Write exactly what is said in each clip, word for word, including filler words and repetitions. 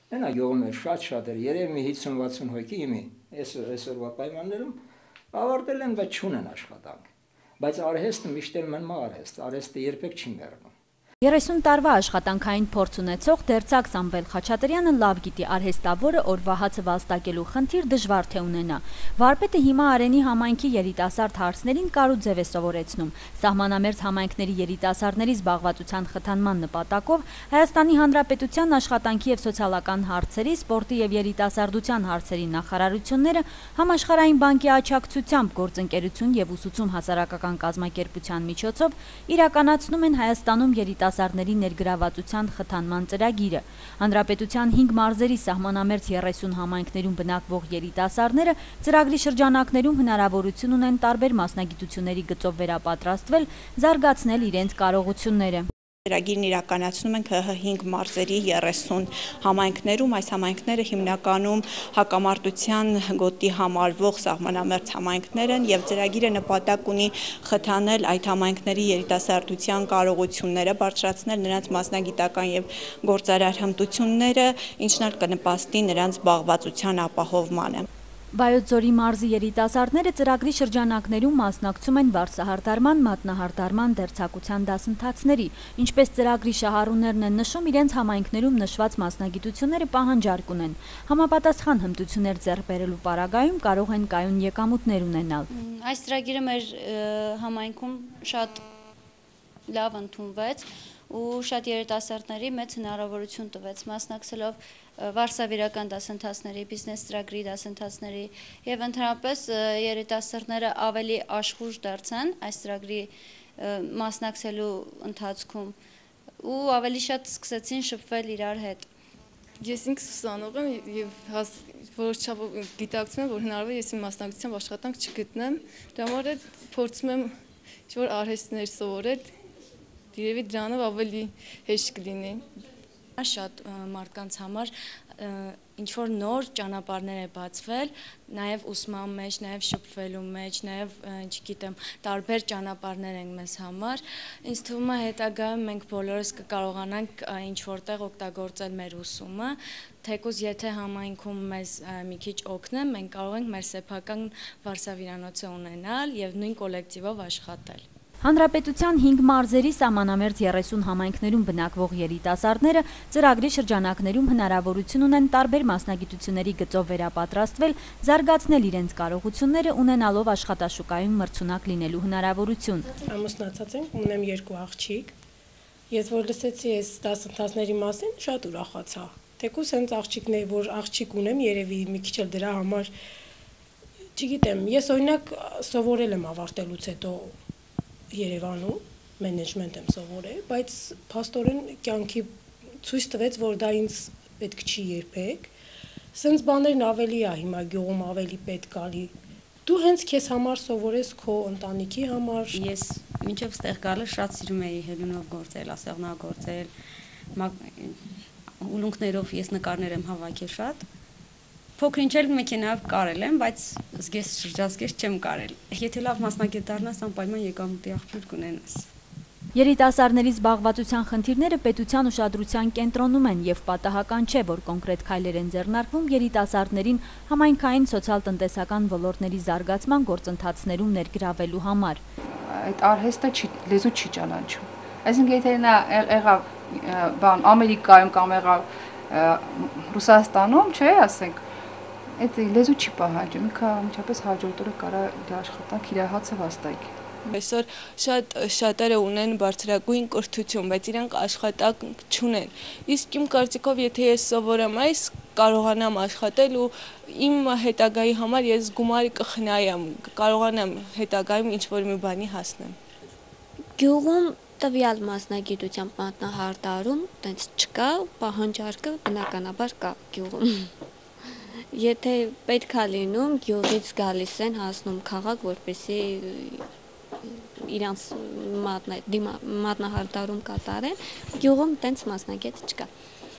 Այնա գյուղում էր շատ-շատ էր, երևի մի հիսուն վաթսուն հոգի իմի, այսօրվա պայմաններում ավարտել են, բայց չունեն աշխատանք։ Բայց արհեստը միշտ էլ մնում արհեստ, արհեստը երբեք չի մեռնում։ երեսուն տարվա աշխատանքային փորձ ունեցող դերձակ Սամվել Խաչատրյանը լավ գիտի արհեստավորը օրվա հացը վաստակելու խնդիր դժվար թե ունենա։ Վարպետը հիմա Արենի համայնքի երիտասարդ հարցներին կարուձև է սովորեցնում։ Սահմանամերձ համայնքների երիտասարդների զբաղվածության խթանման նպատակով Հայաստանի Հանրապետության աշխատանքի և սոցիալական հարցերի, սպորտի և երիտասարդության հարցերի նախարարությունները Համաշխարհային բանկի աջակցությամբ գործընկերություն և ուսուցում հասարակական կազմակերպության միջոցով իրականացնում են Հայաստանում երիտասարդների ներգրավվածության խթանման ծրագիրը։ Հանրապետության հինգ մարզերի սահմանամերձ երեսուն համայնքներում բնակվող երիտասարդները ծրագրի շրջանակներում հնարավորություն ունեն տարբեր մասնագիտությունների գծով վերապատրաստվել, զարգացնել իրենց կարողությունները։ Ծրագիրն իրականացնում ենք ՀՀ հինգ մարզերի երեսուն համայնքներում, այս համայնքները հիմնականում հակամարտության գոտի համարվող սահմանամերձ համայնքներ են և ծրագիրը նպատակ ունի խթանել այդ համայնքների երիտասարդության կարողությունները, բարձրացնել նրանց մասնագիտական և գործարար հմտությունները, ինչն էլ կնպաստի նրանց զբաղվածության ապահովմանը։ Վայոց ձորի մարզի երիտասարդները ծրագրի շրջանակներում մասնակցում են վարսահարդարման, մատնահարդարման դերձակության դասընթացների, ինչպես ծրագրի շահառուներն են նշում, իրենց համայնքներում նշված մասնագիտությունները պահանջարկ ունեն։ Համապատասխան հմտություններ ձեռք բերելու պարագայում կարող են կայուն եկամուտներ ունենալ։ Այս ծրագիրը մեր համայնքում շատ լավ ընդունվեց ու շատ երիտասարդների մեծ հնարավորություն տվեց մասնակցելով վարսավիրական դասընթացների, բիզնես ծրագրի դասընթացների և ընդհանրապես երիտասարդները ավելի աշխուժ դարձան այս ծրագրի մասնակցելու ընթացքում ու ավելի շատ սկսեցին շփվել իրար հետ։ Ես ինքս ուսանող եմ և որոշ չափով գիտակցում եմ, որ հնարավոր է ես իմ մասնագիտությամբ աշխատանք չգտնեմ, դրա համար էլ փորձում եմ ինչ-որ արհեստներ սովորել, երևի դրանով ավելի հեշտ կլինի։ Շատ մարդկանց համար ինչ-որ նոր ճանապարհներ է բացվել, նաև ուսման մեջ, նաև շփվելու մեջ, նաև, չգիտեմ, տարբեր ճանապարհներ են մեզ համար։ Ինձ թվում է հետագայում մենք բոլորս կկարողանանք ինչ-որտեղ օգտագործել մեր ուսումը, թեկուզ եթե համայնքում մեզ մի քիչ օգնեն, մենք կարող ենք մեր սեփական վարսավիրանոցը ունենալ և նույն կոլեկտիվով աշխատել։ Հանրապետության հինգ մարզերի սահմանամերձ երեսուն համայնքներում բնակվող երիտասարդները ծրագրի շրջանակներում հնարավորություն ունեն տարբեր մասնագիտությունների գծով վերապատրաստվել, զարգացնել իրենց կարողությունները, ունենալով աշխատաշուկայում մրցունակ լինելու հնարավորություն։ Ամուսնացած եմ, ունեմ երկու աղջիկ։ Ես որ լսեցի այս դասընթացների մասին, շատ ուրախացա։ Թեկուզ հենց աղջիկներ, որ աղջիկ ունեմ, երևի մի քիչ էլ դրա համար, չգիտեմ, ես օրինակ սովորել եմ ավարտելուց հետո Երևանում մենեջմենտ եմ սովորել, բայց փաստորեն կյանքի ցույց տվեց, որ դա ինձ պետք չի երբեք։ Սենց բաներն ավելի է հիմա գյուղում ավելի պետք ալի։ Դու հենց քեզ համար սովորես քո ընտանիքի համար։ Ես մինչև ստեղ գալը շատ սիրում էի հելունով գործել, ասեղնագործել, ուլունքներով ես նկարներ եմ հավաքել շատ։ Փոքր-ինչ էլ մեքենայով կարել եմ, բայց զգես շրջազգես չեմ կարել։ Եթե լավ մասնագետ դառնաս, անպայման եկամուտի աղբյուր կունենաս։ Երիտասարդների զբաղվածության խնդիրները պետության ուշադրության կենտրոնում են և պատահական չէ, որ կոնկրետ քայլեր են ձեռնարկվում երիտասարդներին համայնքային սոցիալ-տնտեսական ոլորտների զարգացման գործընթացներում ներգրավելու համար։ Այդ արհեստը լեզու չի ճանաչում։ Այսինքն եթե նա եղավ բան Ամերիկայում կամ եղավ Ռուսաստանում, չէ, ասենք, այդ լեզու չի պահանջում, ինքը միջապես հաջորդ օրը կարա իր աշխատանք, իր հացը վաստակի։ Այսօր շատ շատերը ունեն բարձրագույն կրթություն, բայց իրանք աշխատանք չունեն։ Իսկ իմ կարծիքով, եթե ես սովորեմ այս, կարողանամ աշխատել ու իմ հետագայի համար ես գումար կխնայեմ, կարողանամ հետագայում ինչ-որ մի բանի հասնեմ։ Գյուղում տվյալ մասնագիտությամբ մատնահարդարում տենց չկա, պահանջարկը բնականաբար կա գյուղում։ Եթե պետք է լինում, գյուղից գալիս են հասնում քաղաք, որպեսզի իրանց մատնահարդարում կատարեն, գյուղում տենց մասնագետ չկա։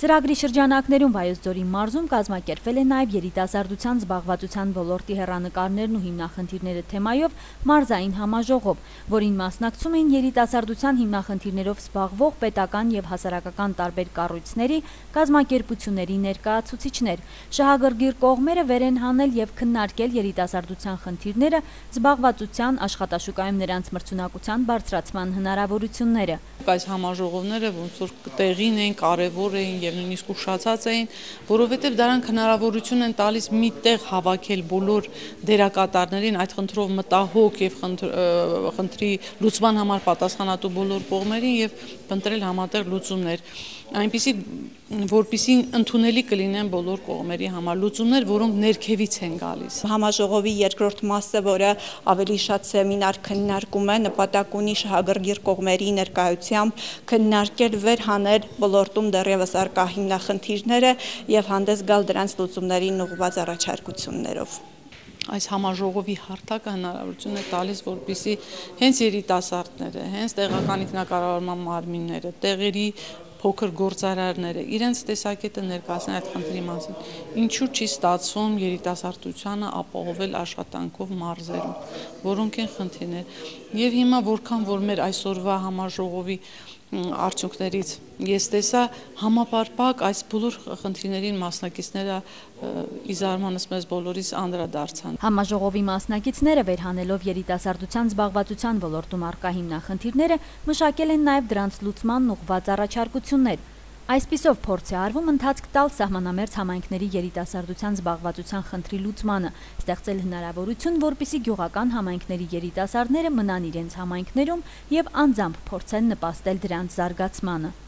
Ծրագրի շրջանակներում Վայոց ձորի մարզում կազմակերպվել է նաև երիտասարդության զբաղվածության ոլորտի հեռանկարներն ու հիմնախնդիրները թեմայով մարզային համաժողով, որին մասնակցում էին երիտասարդության հիմնախնդիրներով զբաղվող պետական եւ հասարակական տարբեր կառույցների, կազմակերպությունների ներկայացուցիչներ։ Շահագրգիռ կողմերը վեր են հանել եւ քննարկել երիտասարդության խնդիրները, զբաղվածության, աշխատաշուկայում նրանց մրցունակության բարձրացման հնարավորությունները։ Այս համաժողովները ոնց որ տեղին են, կարևոր էին եւ նույնիսկ ուշացած էին, որովհետեւ դրանք հնարավորություն են տալիս մի տեղ հավաքել բոլոր դերակատարներին, այդ խնդրով մտահոգ եւ խնդրի լուծման համար պատասխանատու բոլոր կողմերին եւ փնտրել համատեղ լուծումներ, այնպիսի որպիսի ընդունելի կլինեն բոլոր կողմերի համար լուծումներ, որոնք ներքևից են գալիս։ Համաժողովի երկրորդ մասը, որը ավելի շատ սեմինար քննարկում է, նպատակ ունի շահագրգիռ կողմերի ներկայությամբ քննարկել վեր հանել ոլորտում դեռևս առկա հիմնախնդիրները եւ հանդես գալ դրանց լուծումներին ուղղված առաջարկություններով։ Այս համաժողովի հարթակը հնարավորություն է տալիս, որպեսզի հենց երիտասարդները, հենց տեղական ինքնակառավարման մարմինները, տեղերի փոքր գործարարները իրենց տեսակետը ներկայացնեն այդ խնդրի մասին։ Ինչու չի ստացվում երիտասարդությանը ապահովել աշխատանքով մարզերում, որոնք են խնդիրներ։ Եվ հիմա որքան որ մեր այսօրվա համաժողովի արդյունքներից ես տեսա համապարփակ այս բոլոր խնդիրներին մասնակիցները ի զարմանս մեզ բոլորիս անդրադարձան։ Համաժողովի մասնակիցները վեր հանելով երիտասարդության զբաղվածության ոլորտում առկա հիմնախնդիրները մշակել են նաև դրանց լուծմանն ուղղված առաջարկություններ։ Այսպիսով փորձ է արվում ընթացք տալ սահմանամերձ համայնքների երիտասարդության զբաղվածության խնդրի լուծմանը, ստեղծել հնարավորություն, որպեսզի գյուղական համայնքների երիտասարդները մնան իրենց համայնքներում եւ անձամբ փորձեն նպաստել դրանց զարգացմանը։